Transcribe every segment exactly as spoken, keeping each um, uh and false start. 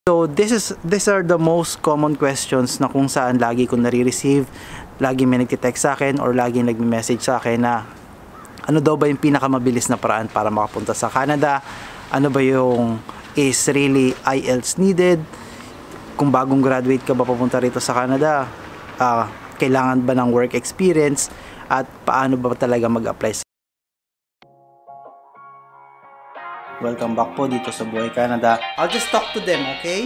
So this is these are the most common questions na kung saan lagi ko nare-receive, lagi may nagte-text sa akin or lagi nagme-message sa akin na ano daw ba yung pinakamabilis na paraan para makapunta sa Canada? Ano ba yung is really I E L T S needed? Kung bagong graduate ka ba papunta rito sa Canada, uh, kailangan ba ng work experience at paano ba talaga mag-apply? Welcome back po dito sa Buhay Canada. I'll just talk to them, okay?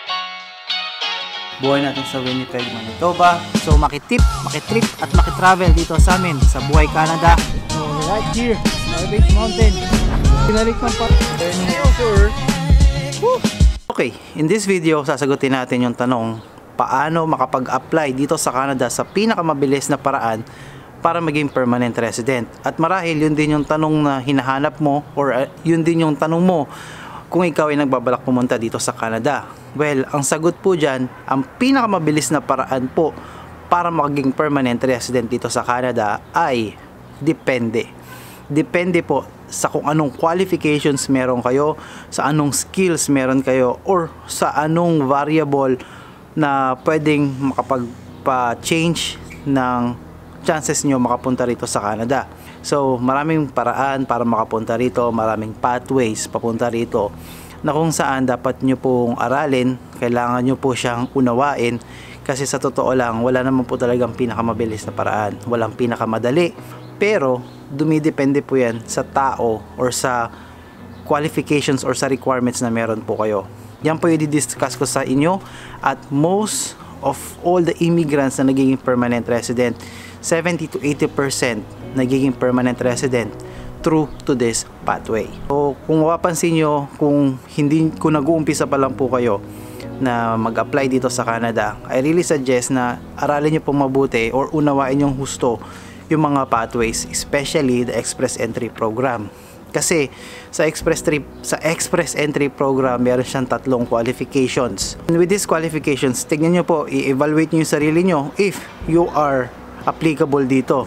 Buhay natin sa Winnipeg, Manitoba. So makitip, makitrip at makitravel dito sa amin sa Buhay Canada. So right here, Norwich Mountain. Pinalik man pa. Turning over. Woo! Okay, in this video, sasagutin natin yung tanong, paano makapag-apply dito sa Canada sa pinakamabilis na paraan para maging permanent resident. At marahil yun din yung tanong na hinahanap mo or uh, yun din yung tanong mo kung ikaw ay nagbabalak pumunta dito sa Canada. Well, ang sagot po dyan, ang pinakamabilis na paraan po para maging permanent resident dito sa Canada ay depende. Depende po sa kung anong qualifications meron kayo, sa anong skills meron kayo, or sa anong variable na pwedeng makapagpa-change ng chances nyo makapunta rito sa Canada. So maraming paraan para makapunta rito, maraming pathways papunta rito na kung saan dapat nyo pong aralin, kailangan nyo po siyang unawain, kasi sa totoo lang wala naman po talagang pinakamabilis na paraan, walang pinakamadali, pero dumidepende po yan sa tao or sa qualifications or sa requirements na meron po kayo. Yan po yung i-discuss ko sa inyo. At most of all the immigrants na nagiging permanent resident, seventy to eighty percent nagiging permanent resident through to this pathway. So kung mapapansin nyo, kung hindi, kung nag-uumpisa pa lang po kayo na mag-apply dito sa Canada, I really suggest na aralin nyo po mabuti or unawain yung husto yung mga pathways, especially the Express Entry Program. Kasi sa Express trip, sa Express Entry Program, meron siyang tatlong qualifications. And with these qualifications, tignan nyo po, i-evaluate nyo yung sarili nyo if you are applicable dito.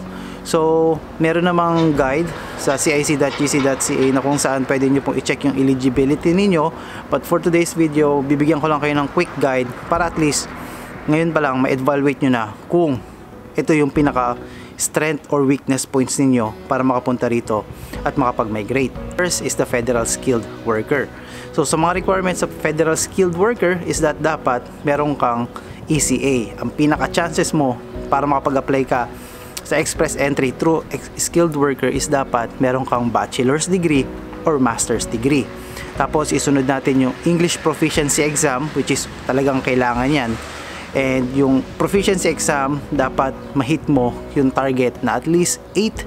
So meron namang guide sa C I C dot G C dot C A na kung saan pwede nyo pong i-check yung eligibility ninyo. But for today's video, bibigyan ko lang kayo ng quick guide para at least ngayon pa lang ma-evaluate nyo na kung ito yung pinaka strength or weakness points ninyo para makapunta rito at makapag-migrate. First is the Federal Skilled Worker. So sa mga requirements of Federal Skilled Worker is that dapat meron kang E C A. Ang pinaka-chances mo para makapag-apply ka sa Express Entry through Skilled Worker is dapat meron kang bachelor's degree or master's degree. Tapos isunod natin yung English Proficiency Exam, which is talagang kailangan yan. And yung proficiency exam, dapat mahit mo yung target na at least eight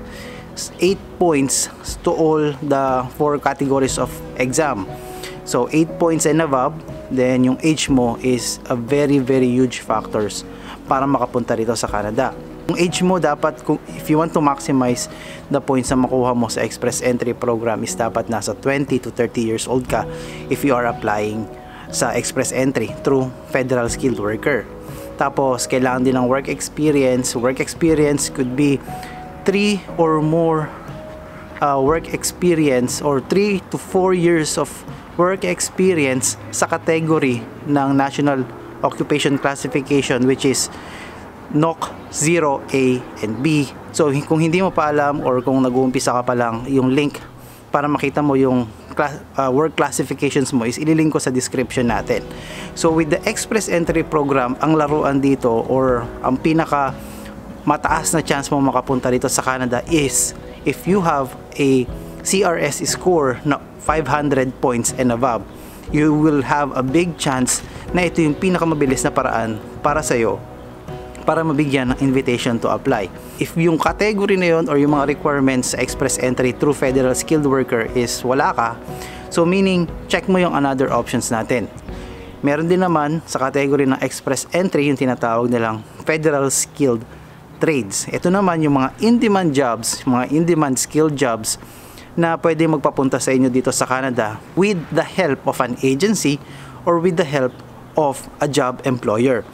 points to all the four categories of exam. So eight points and above, then yung age mo is a very very huge factors para makapunta rito sa Canada. Yung age mo dapat, kung if you want to maximize the points na makuha mo sa Express Entry Program, is dapat nasa twenty to thirty years old ka if you are applying sa Express Entry through Federal Skilled Worker. Tapos kailangan din ng work experience. Work experience could be three or more uh, work experience or three to four years of work experience sa category ng National Occupation Classification, which is N O C zero A and B. So kung hindi mo pa alam or kung nag-uumpisa ka pa lang, yung link para makita mo yung class, uh, work classifications mo is ililink ko sa description natin. So with the Express Entry Program, ang laruan dito or ang pinaka mataas na chance mo makapunta dito sa Canada is if you have a C R S score na five hundred points and above. You will have a big chance na ito yung pinakamabilis na paraan para sa'yo para mabigyan ng invitation to apply. If yung category na yun or yung mga requirements sa Express Entry through Federal Skilled Worker is wala ka, so meaning check mo yung another options natin. Meron din naman sa category ng Express Entry yung tinatawag nilang Federal Skilled Trades. Ito naman yung mga in-demand jobs, mga in-demand skilled jobs na pwede magpapunta sa inyo dito sa Canada with the help of an agency or with the help of a job employer.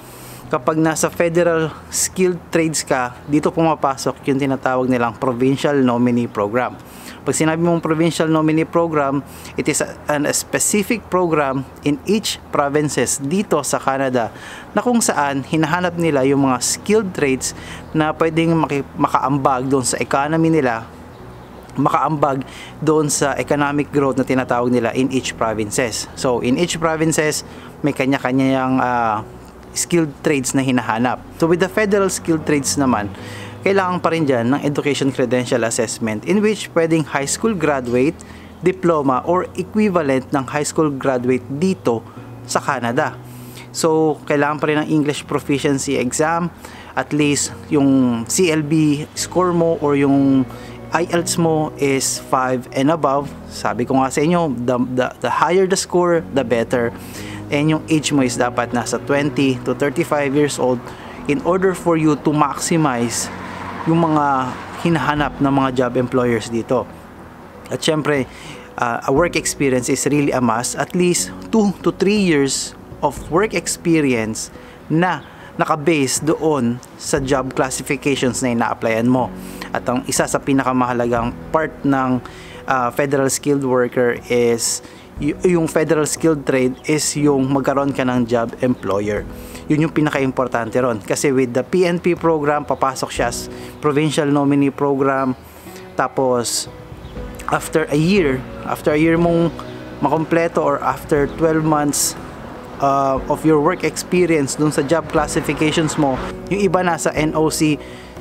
kapag nasa federal skilled trades ka, dito pumapasok yung tinatawag nilang provincial nominee program. Pag sinabi mong provincial nominee program, it is a, an, a specific program in each provinces dito sa Canada na kung saan hinahanap nila yung mga skilled trades na pwedeng maki, makaambag doon sa economy nila, makaambag doon sa economic growth na tinatawag nila in each provinces. So in each provinces, may kanya-kanyang uh, skilled trades na hinahanap. So with the federal skilled trades naman, kailangan pa rin dyan ng education credential assessment in which pwedeng high school graduate, diploma, or equivalent ng high school graduate dito sa Canada. So kailangan pa rin ng English proficiency exam, at least yung C L B score mo or yung I E L T S mo is five and above. Sabi ko nga sa inyo, the, the, the higher the score, the better. And yung age mo is dapat nasa twenty to thirty-five years old in order for you to maximize yung mga hinahanap ng mga job employers dito. At syempre, uh, a work experience is really a must. At least two to three years of work experience na nakabase doon sa job classifications na ina-applyan mo. At ang isa sa pinakamahalagang part ng uh, federal skilled worker is yung federal skilled trade is yung magkaroon ka ng job employer. Yun yung pinaka-importante ron. Kasi with the P N P program, papasok siya as provincial nominee program. Tapos, after a year, after a year mong makompleto or after twelve months uh, of your work experience dun sa job classifications mo, yung iba nasa N O C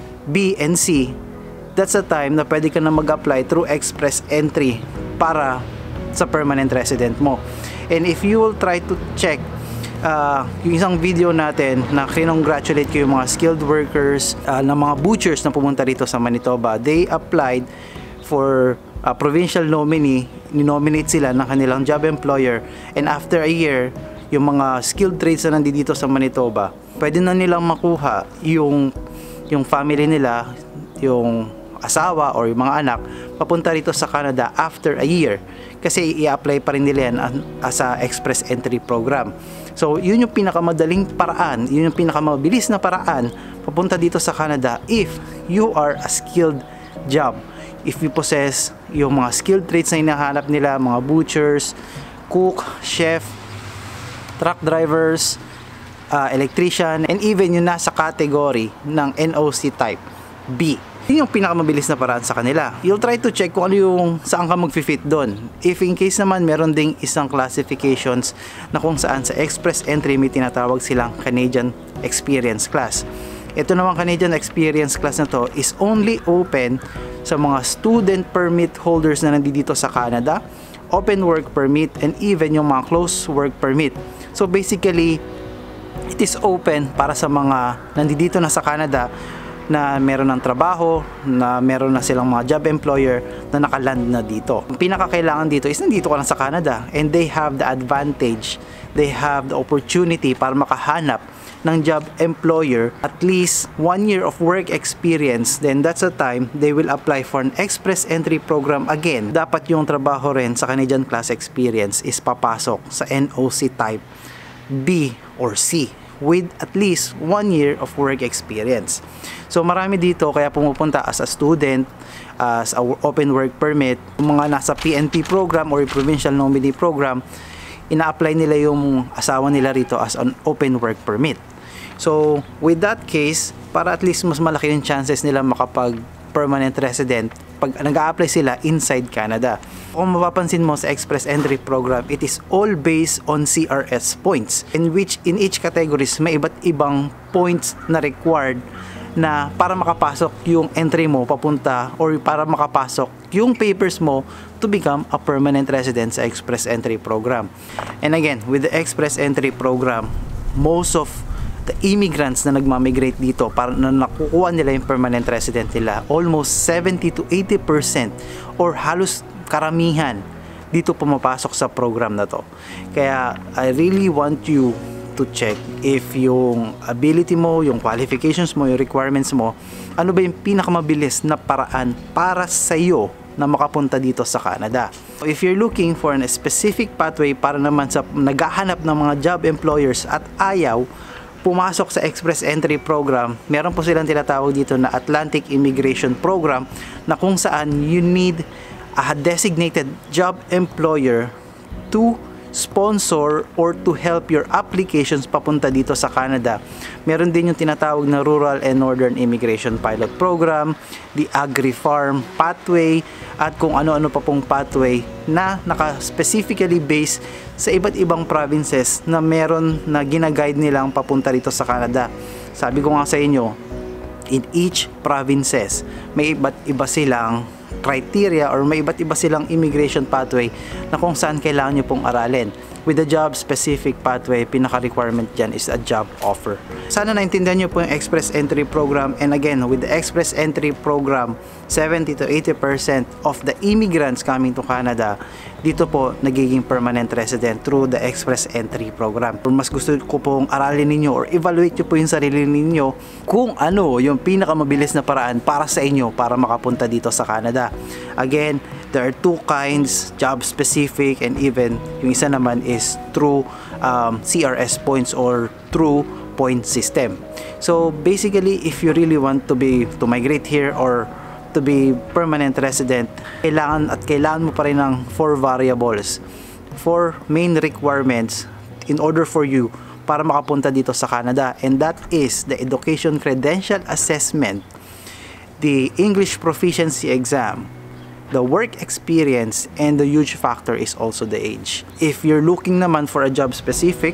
B and C, that's the time na pwede ka na mag-apply through express entry para sa permanent resident mo. And if you will try to check uh, yung isang video natin na kinongratulate ko yung mga skilled workers uh, na mga butchers na pumunta dito sa Manitoba, they applied for a provincial nominee, ninominate sila ng kanilang job employer, and after a year, yung mga skilled trades na nandito sa Manitoba, pwede na nilang makuha yung yung family nila, yung asawa or yung mga anak, papunta rito sa Canada after a year. Kasi i-apply pa rin nila yan as a express entry program. So, yun yung pinakamadaling paraan, yun yung pinakamabilis na paraan papunta dito sa Canada if you are a skilled job. If you possess yung mga skilled trades na hinahanap nila, mga butchers, cook, chef, truck drivers, uh, electrician, and even yung nasa category ng N O C type B. Yun yung pinakamabilis na paraan sa kanila. You'll try to check kung ano yung saan ka mag-fit doon. If in case naman meron ding isang classifications na kung saan sa express entry may tinatawag silang Canadian Experience Class. Ito naman Canadian Experience Class na to is only open sa mga student permit holders na nandito sa Canada, open work permit, and even yung mga closed work permit. So basically, it is open para sa mga nandito na sa Canada na meron ng trabaho, na meron na silang mga job employer na nakaland na dito. Ang pinakakailangan dito is nandito ka lang sa Canada, and they have the advantage, they have the opportunity para makahanap ng job employer at least one year of work experience. Then that's the time they will apply for an express entry program again. Dapat yung trabaho rin sa Canadian Class Experience is papasok sa N O C type B or C with at least one year of work experience. So marami dito kaya pumupunta as a student, as a open work permit, mga nasa P N P program or provincial nominee program, ina-apply nila yung asawa nila rito as an open work permit. So with that case, para at least mas malaki yung chances nila makapag permanent resident pag nag-a-apply sila inside Canada. Kung mapapansin mo sa express entry program, it is all based on C R S points, in which in each categories may iba't ibang points na required na para makapasok yung entry mo papunta or para makapasok yung papers mo to become a permanent resident sa express entry program. And again, with the express entry program, most of the immigrants na nagmamigrate dito para na nakukuha nila yung permanent resident nila, almost seventy to eighty percent or halos karamihan dito pumapasok sa program na to. Kaya I really want you to check if yung ability mo, yung qualifications mo, yung requirements mo, ano ba yung pinakamabilis na paraan para sa iyo na makapunta dito sa Canada. If you're looking for a specific pathway para naman sa naghahanap ng mga job employers at ayaw pumasok sa Express Entry Program, meron po silang tinatawag dito na Atlantic Immigration Program, na kung saan you need a designated job employer to sponsor or to help your applications papunta dito sa Canada. Meron din yung tinatawag na Rural and Northern Immigration Pilot Program, the Agri-Farm Pathway, at kung ano-ano pa pong pathway na naka-specifically based sa iba't ibang provinces na meron na ginaguide nilang papunta dito sa Canada. Sabi ko nga sa inyo, in each provinces, may iba't iba silang criteria or may iba't iba silang immigration pathway na kung saan kailangan nyo pong aralin. With the job specific pathway, pinaka-requirement dyan is a job offer. Sana naintindihan nyo po yung Express Entry Program, and again, with the Express Entry Program, seventy to eighty percent of the immigrants coming to Canada, dito po nagiging permanent resident through the Express Entry Program. Kung mas gusto ko pong aralin ninyo or evaluate nyo po yung sarili ninyo kung ano yung pinakamabilis na paraan para sa inyo para makapunta dito sa Canada. Again, there are two kinds, job specific, and even yung isa naman is through um, C R S points or through point system. So basically, if you really want to be to migrate here or to be permanent resident, kailangan at kailangan mo pa rin ng four variables, four main requirements in order for you para makapunta dito sa Canada, and that is the Education Credential Assessment, the English Proficiency Exam, the work experience, and the huge factor is also the age. If you're looking naman for a job specific,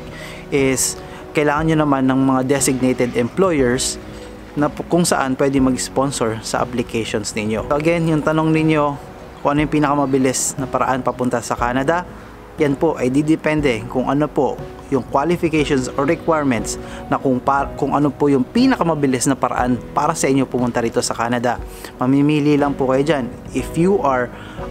is kailangan nyo naman ng mga designated employers na kung saan pwede mag-sponsor sa applications ninyo. So again, yung tanong ninyo kung ano yung pinakamabilis na paraan papunta sa Canada, yan po ay didepende kung ano po yung qualifications or requirements na kung, par kung ano po yung pinakamabilis na paraan para sa inyo pumunta rito sa Canada. Mamimili lang po kayo dyan. If you are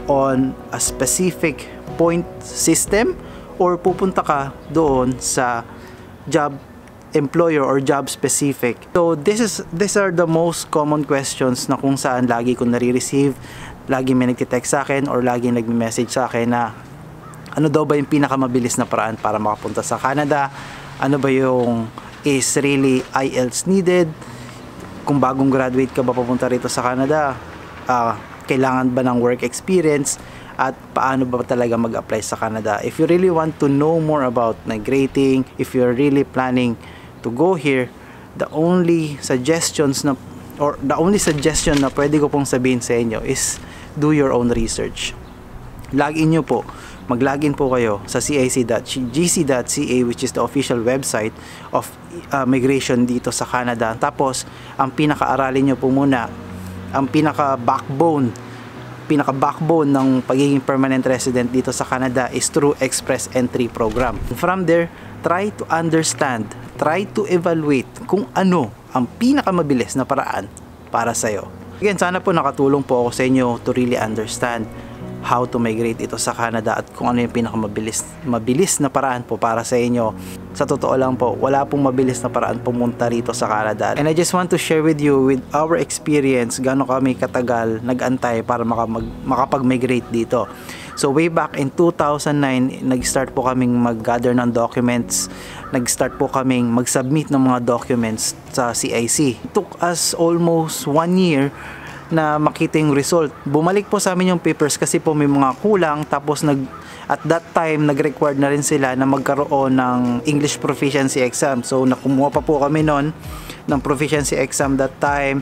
on a specific point system or pupunta ka doon sa job employer or job specific. So this is these are the most common questions na kung saan lagi ko nare-receive, lagi may nagte-text sa akin or lagi nagme-message sa akin na ano daw ba yung pinakamabilis na paraan para makapunta sa Canada, ano ba yung is really I E L T S needed, kung bagong graduate ka ba papunta rito sa Canada, uh, kailangan ba ng work experience, at paano ba talaga mag-apply sa Canada. If you really want to know more about migrating, if you're really planning to go here, the only suggestions na or the only suggestion na pwede ko pong sabihin sa inyo is do your own research. Login nyo po, mag-login po kayo sa C I C dot G C dot C A, which is the official website of uh, migration dito sa Canada. Tapos ang pinaka-aralin nyo po muna, ang pinaka-backbone pinaka-backbone ng pagiging permanent resident dito sa Canada is through Express Entry Program. From there, try to understand, try to evaluate kung ano ang pinakamabilis na paraan para sa'yo. Again, sana po nakatulong po ako sa inyo to really understand how to migrate ito sa Canada at kung ano yung pinakamabilis mabilis na paraan po para sa inyo. Sa totoo lang po, wala pong mabilis na paraan pumunta rito sa Canada. And I just want to share with you with our experience gaano kami katagal nag-antay para makamag, makapag-migrate dito. So way back in two thousand nine, nag-start po kaming mag-gather ng documents, nag-start po kaming mag-submit ng mga documents sa C I C. It took us almost one year na makita yung result. Bumalik po sa amin yung papers kasi po may mga kulang, tapos nag at that time nag-required na rin sila na magkaroon ng English Proficiency Exam. So nakumuha pa po kami noon ng Proficiency Exam that time,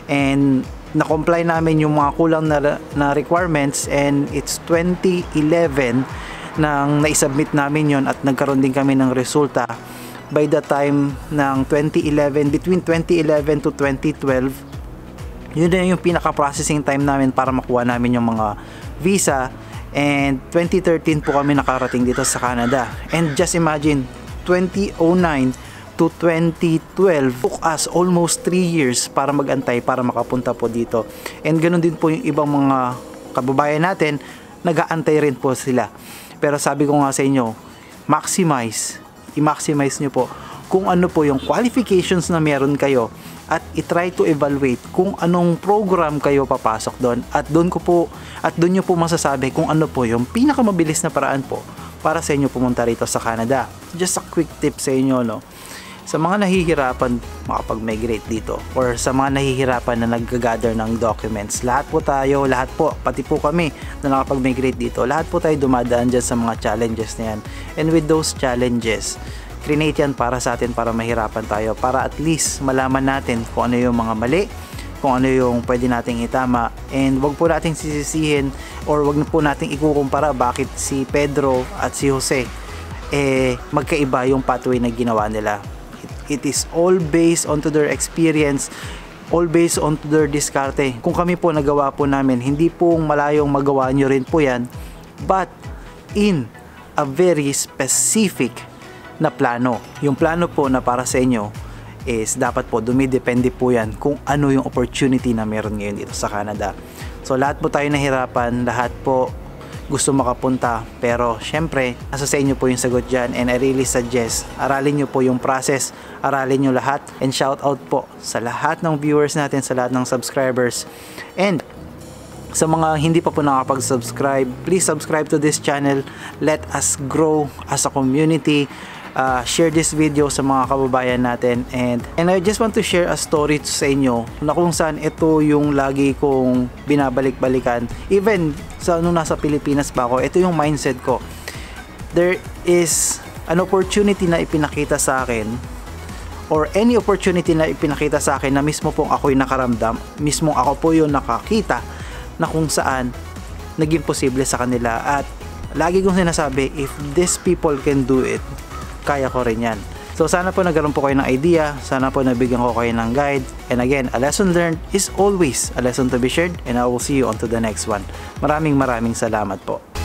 and na-comply namin yung mga kulang na, na requirements, and it's twenty eleven nang naisubmit namin yon at nagkaroon din kami ng resulta. By the time ng twenty eleven, between twenty eleven to twenty twelve, yun na yung pinaka-processing time namin para makuha namin yung mga visa, and twenty thirteen po kami nakarating dito sa Canada. And just imagine, twenty oh nine to twenty twelve took us almost three years para mag-antay para makapunta po dito. And ganoon din po yung ibang mga kababayan natin, nag-aantay rin po sila. Pero sabi ko nga sa inyo, maximize, i-maximize nyo po kung ano po yung qualifications na meron kayo, at i-try to evaluate kung anong program kayo papasok doon, at doon ko po at doon nyo po masasabi kung ano po yung pinakamabilis na paraan po para sa inyo pumunta rito sa Canada. Just a quick tip sa inyo, no, sa mga nahihirapan makapag-migrate dito or sa mga nahihirapan na nag-gather ng documents, lahat po tayo, lahat po, pati po kami na nakapag-migrate dito, lahat po tayo dumadaan dyan sa mga challenges na yan. And with those challenges, create yan para sa atin, para mahirapan tayo, para at least malaman natin kung ano yung mga mali, kung ano yung pwede nating itama, and wag po nating sisisihin or wag po nating ikukumpara bakit si Pedro at si Jose eh magkaiba yung pathway na ginawa nila. It is all based onto their experience, all based onto their diskarte. Kung kami po nagawa po namin, hindi po malayong magawa nyo rin po yan, but in a very specific na plano. Yung plano po na para sa inyo is dapat po dumidepende po yan kung ano yung opportunity na meron ngayon dito sa Canada. So lahat po tayo nahirapan, lahat po gusto makapunta, pero syempre nasa sa inyo po yung sagot dyan, and I really suggest aralin nyo po yung process, aralin nyo lahat, and shout out po sa lahat ng viewers natin, sa lahat ng subscribers, and sa mga hindi pa po nakapag-subscribe, please subscribe to this channel. Let us grow as a community. Uh, share this video sa mga kababayan natin, and and I just want to share a story sa inyo na kung saan ito yung lagi kong binabalik-balikan even sa nung nasa Pilipinas pa ako. Ito yung mindset ko. There is an opportunity na ipinakita sa akin, or any opportunity na ipinakita sa akin na mismo pong ako'y nakaramdam, mismo ako po yung nakakita na kung saan naging posible sa kanila. At lagi kong sinasabi, if these people can do it, kaya ko rin yan. So sana po nagkaroon po kayo ng idea, sana po nabigyan ko kayo ng guide, and again, a lesson learned is always a lesson to be shared, and I will see you on to the next one. Maraming maraming salamat po.